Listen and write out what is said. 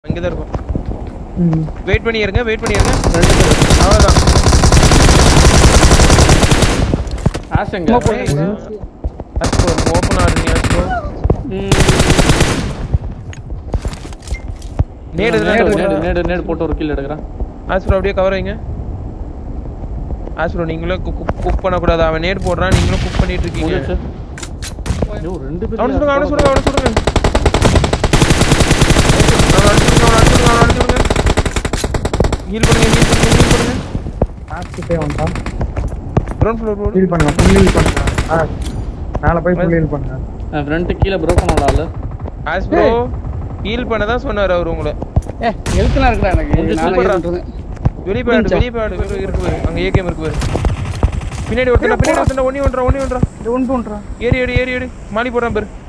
இங்க தான் இருக்கும். வெயிட் பண்ணி இருங்க ரெண்டு பேர் அவ்வளவுதான். ஆசங்க அஸ்கோ ஓபன் ஆடுங்க அஸ்கோ. நேடு போட்டு ஒரு கில் எடுக்கறான். ஆஸ்ப்ரோ அப்படியே கவர் வைங்க. ஆஸ்ப்ரோ நீங்களும் குக் பண்ண கூடாது. அவன் நேட் போடுறான், நீங்களும் குக் பண்ணிட்டு இருக்கீங்க. ஐயோ ரெண்டு பேர் அவன சுடுங்க. ஹீல் பண்ணுங்க. ஆஸ்கிட்டே வந்தா கிரவுண்ட் ஃப்ளோர் ஹீல் பண்ணுங்க. ஃபுல் ஹீல் பண்ணுங்க. மேல போய் ஃபுல் ஹீல் பண்ணுங்க. ஃப்ரண்ட் கீழ broken ஆல. ஆஸ்ப்ரோ ஹீல் பண்ண தான் சொன்னாரு அவர் உங்களை. ஹெல்த்லாம் இருக்குடா எனக்கு. நான் பண்றேன். வெளிய பாடு இருக்கு பாரு. அங்க ஏகேம் இருக்கு பாரு. பின்னாடி ஒருத்தன ஒண்ணி ஒன்றா. இது ஒன்று ஏறி மாலி போறான் பாரு.